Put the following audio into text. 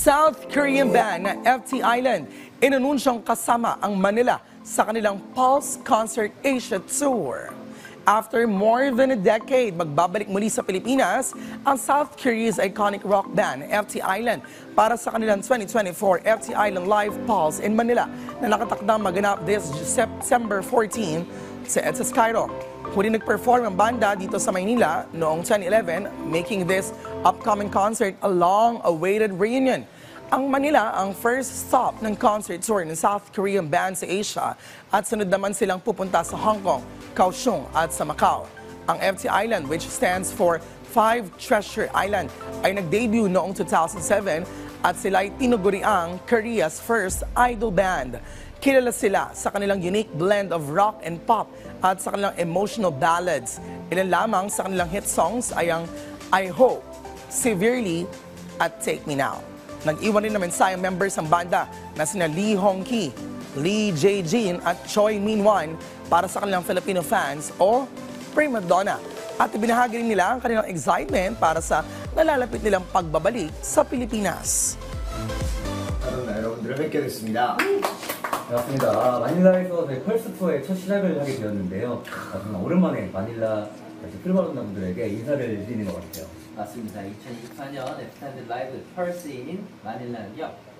South Korean band na FT Island inanunsyang kasama ang Manila sa kanilang Pulse Concert Asia Tour. After more than a decade, magbabalik muli sa Pilipinas ang South Korea's iconic rock band, FT Island, para sa kanilang 2024 FT Island Live Pulse in Manila na nakatakdang maganap this September 14 sa EDSA Cairo. Huli nag-perform ang banda dito sa Maynila noong 2011, making this upcoming concert a long-awaited reunion. Ang Manila ang first stop ng concert tour ng South Korean band sa Asia at sunod naman silang pupunta sa Hong Kong, Kaohsiung at sa Macau. Ang FT Island, which stands for Five Treasure Island, ay nag-debut noong 2007 at sila ay tinuguriang Korea's first idol band. Kilala sila sa kanilang unique blend of rock and pop at sa kanilang emotional ballads. Ilan lamang sa kanilang hit songs ay ang I Hope, Severely at Take Me Now. Nag-iwan rin na mensahe ang members ng banda na sina Lee Hong-ki, Lee Jae-jin at Choi Min-won para sa kanilang Filipino fans o prima donna. At ibinahagi rin nila ang kanilang excitement para sa nalalapit nilang pagbabalik sa Pilipinas. 여러분들을 뵙게 됐습니다. 반갑습니다. 마닐라에서 저희 펄스 투어의 첫 시작을 하게 되었는데요. 정말 오랜만에 마닐라 필바론나 분들에게 인사를 드리는 것 같아요. 맞습니다. 2024년 FT 라이브 펄스인 마닐라는요.